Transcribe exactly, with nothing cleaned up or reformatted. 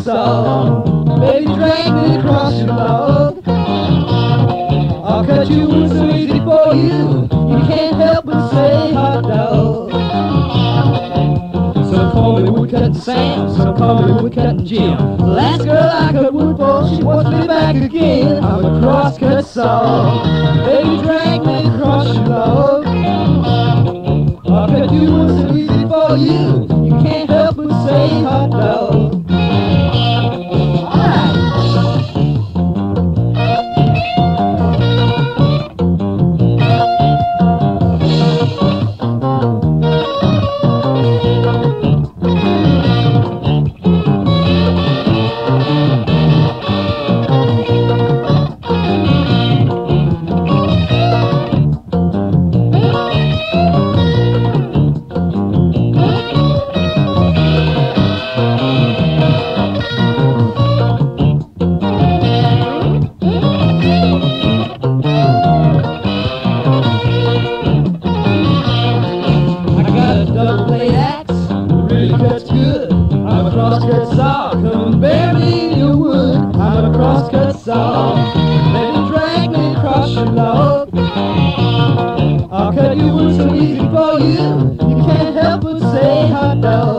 saw. Baby, drag me across your log. I'll cut you wood so easy for you. You can't help but say hot dog. Some call me woodcutting Sam, some call me woodcutting Jim. The last girl I cut wood for, she wants me back again. I'm a crosscut saw. Baby, drag me across your log. I'll cut you wood so easy for you. You can't help but say hot dog. Double blade axe, really cuts good. I'm a crosscut saw, come and bear me in your wood. I'm a crosscut saw, baby, drag me across your log. I'll cut your wood so easy for you. You can't help but say hot dog.